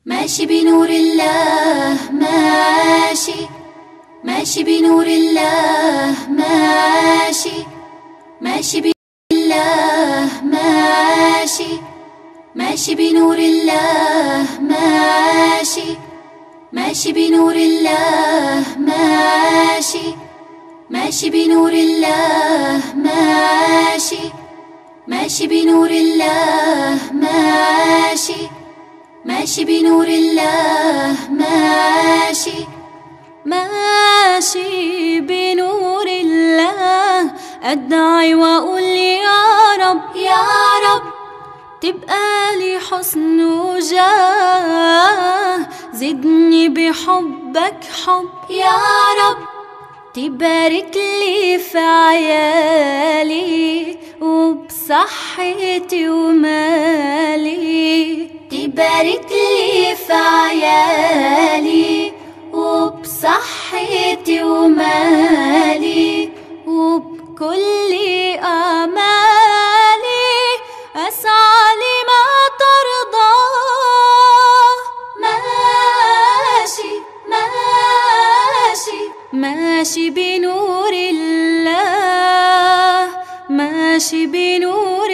ماشي بنور الله ماشي، ماشي بنور الله ماشي، ماشي بنور الله ماشي، ماشي بنور الله ماشي، ماشي بنور الله ماشي، ماشي بنور الله ماشي، ماشي بنور الله ماشي، ماشي بنور الله ماشي، ماشي بنور الله. أدعي وأقول يا رب يا رب تبقى لي حسن وجاه، زدني بحبك حب يا رب، تبارك لي في عيالي وبصحتي ومالي، تبارك لي في عيالي وبصحتي ومالي وبكل آمالي أسعى لما ترضى. ماشي ماشي ماشي بنور الله، ماشي بنور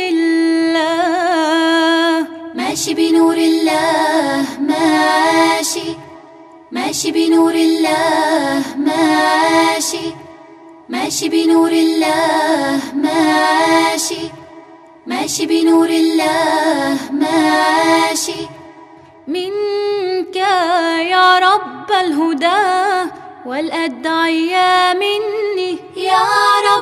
الله، ماشي بنور الله ماشي، ماشي بنور الله ماشي، ماشي بنور الله ماشي، ماشي بنور الله ماشي. منك يا رب الهدى والأدعية مني يا رب،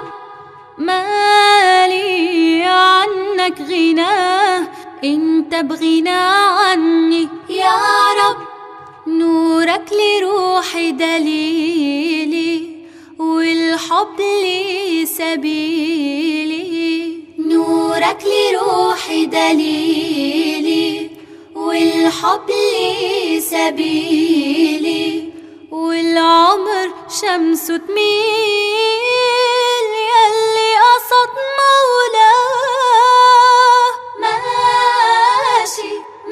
مالي عنك غناه، انت بغنى عني يا رب، نورك لروحي دليلي والحب لي سبيلي، نورك لروحي دليلي والحب لي سبيلي، والعمر شمس تميل يلي قصد مولاه. ماشي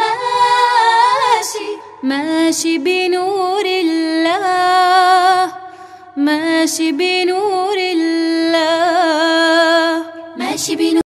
ماشي ماشي بنور الله، ماشي بنور الله، ماشي بنور